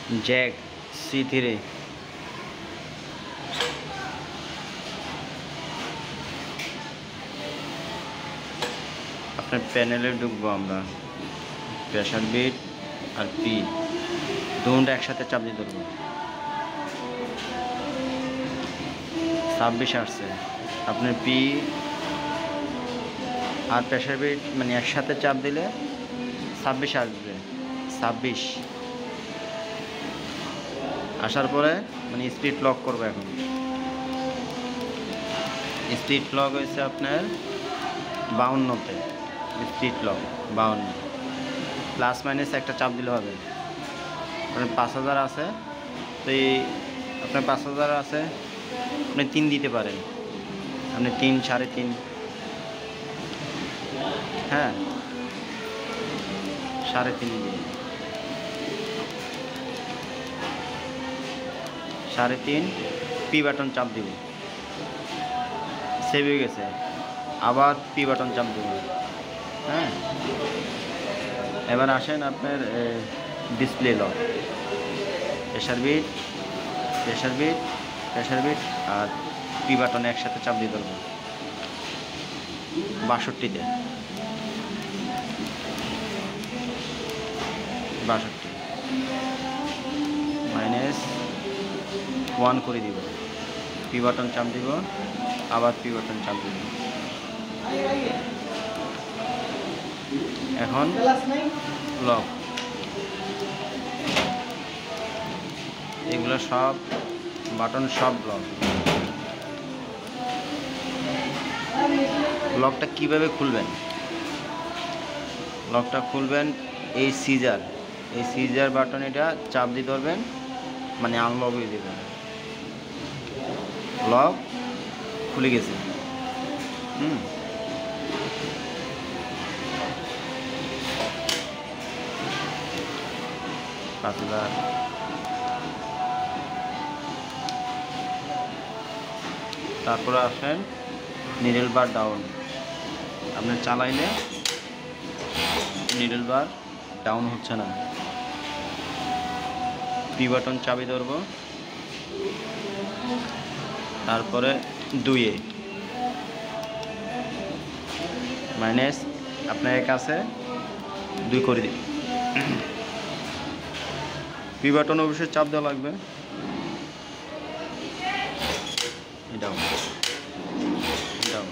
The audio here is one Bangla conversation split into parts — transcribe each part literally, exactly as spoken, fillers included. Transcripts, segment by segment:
Jack C three. আপনার প্যানেলে ঢুকবো আমরা, প্রেসার বিট আর পি দুটো একসাথে চাপ দিয়ে ধরবো। ছাব্বিশ আসছে। আপনার পি আর প্রেসার বিট মানে একসাথে চাপ দিলে ছাব্বিশ আসবে। ছাব্বিশ আসার পরে মানে স্পিড লক করবো। এখন স্পিড লক হয়েছে আপনার বাউন্নতে। স্পিড লক বাউন্ন, প্লাস মাইনাস একটা চাপ দিলে হবে। আপনার পাঁচ হাজার আছে, তো এই আপনার পাঁচ হাজার আছে, আপনি তিন দিতে পারেন। আপনি তিন সাড়ে তিন, হ্যাঁ সাড়ে তিন দিন, সাড়ে তিন পি বাটন চাপ দিব। সেভ হয়ে গেছে, আবার পি বাটন চাপ দিব। হ্যাঁ, এবার আসেন আপনার display lock, pressure bit pressure bit pressure bit আর পি বাটন একসাথে চাপ দিয়ে ধরবো বাষট্টিতে। বাষট্টি মাইনাস ওয়ান করে দিব, পি বাটন চাপ দিব, আবার পি বাটন চাপ দিব। এখন লক, এগুলো সব বাটন সব লক। লকটা কিভাবে খুলবেন? লকটা খুলবেন এই সিজার, এই সিজার বাটন এটা চাপ দিয়ে ধরবেন, মানে আনলক হয়ে দেবেন। লক খুলে গেছে। হুম পাঁচ হাজার। তারপরে আসেন নিডল বার ডাউন। আপনার চালাইলে নিডল বার ডাউন হচ্ছে না। পি বাটন চাবি ধরবো, তারপরে দুইয়ে মাইনাস আপনার এক আছে, দুই করে দিন। পি বাটন অবশ্যই চাপ দেওয়া লাগবে। Down down.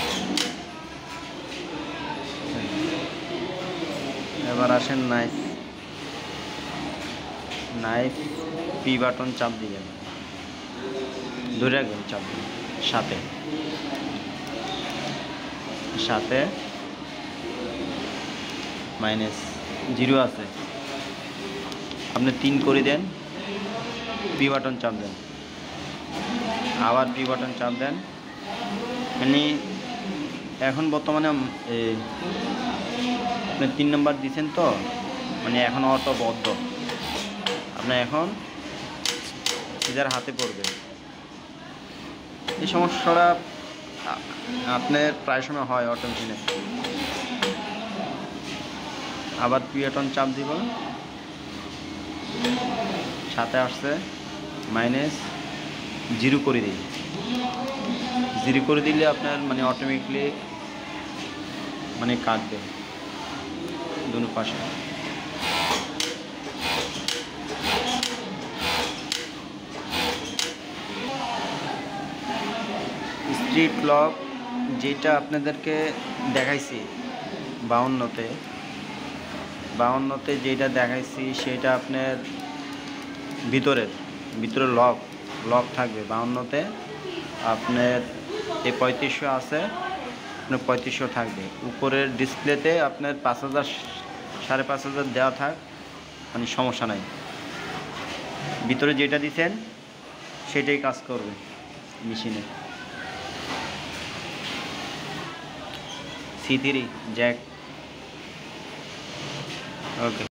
এবার আসেন নাইফ, নাইফ পি বাটন চাপ দিবেন, ধরে রাখবেন চাপ দিন। সাথে সাথে মাইনাস জিরো আছে, আপনি তিন করে দেন, পি বাটন চাপ দেন, আবার পি বাটন চাপ দেন। মানে এখন বর্তমানে আপনি তিন নম্বর দিচ্ছেন তো, মানে এখন অটো বদ্ধ। আপনি এখন সিজার হাতে পড়বে। এই সমস্যাটা আপনার প্রায় সময় হয় অটো মেশিনে। আবার পি বাটন চাপ দিব, সাথে আসছে মাইনাস জিরো করে দিই। জিরো করে দিলে আপনার মানে অটোমেটিকলি মানে কাটবে দুনো পাশে। স্ট্রিট লক যেটা আপনাদেরকে দেখাইছি বাউন্নতে, বাউন্নতে যেটা দেখাইছি সেটা আপনার ভিতরের ভিতরে লক লক থাকবে। বাউন্নতে আপনার এই পঁয়ত্রিশশো আছে, আপনার পঁয়ত্রিশশো থাকবে। উপরের ডিসপ্লেতে আপনার পাঁচ হাজার সাড়ে পাঁচ হাজার দেওয়া থাক, মানে সমস্যা নাই। ভিতরে যেটা দিচ্ছেন সেটাই কাজ করবে মেশিনে। C three jack. ওকে।